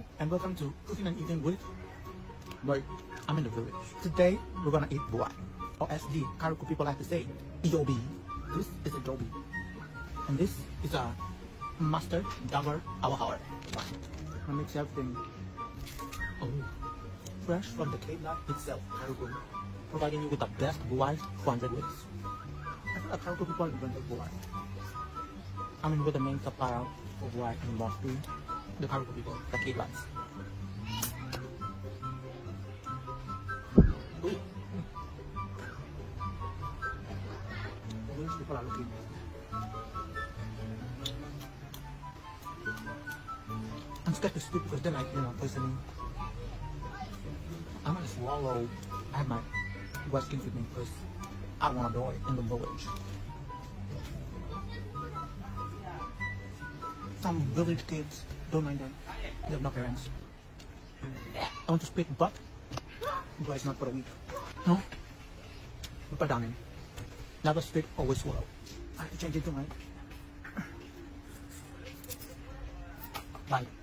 everyone, and welcome to Cooking and Eating with Boy. I'm in the village. Today we're gonna eat buai, or as the Karaku people like to say, EOB. This is a dobi, and this is a mustard dagger awahar. I mix everything. Oh, fresh from the cave nut itself, Karaku, providing you with the best buai 400 ways. I feel like Karaku people invented buai. I mean, we're the main supplier of buai in mostly the Karaku people, the cave nuts. People are looking. I'm scared to speak because then poisoning. I'm gonna swallow. I have my Westkin with me because I don't want to die in the village. Some village kids don't mind them. They have no parents. I want to speak, but it's not for a week. No? But darling. Never spit, always swallow. I have to change it to mine. Bye.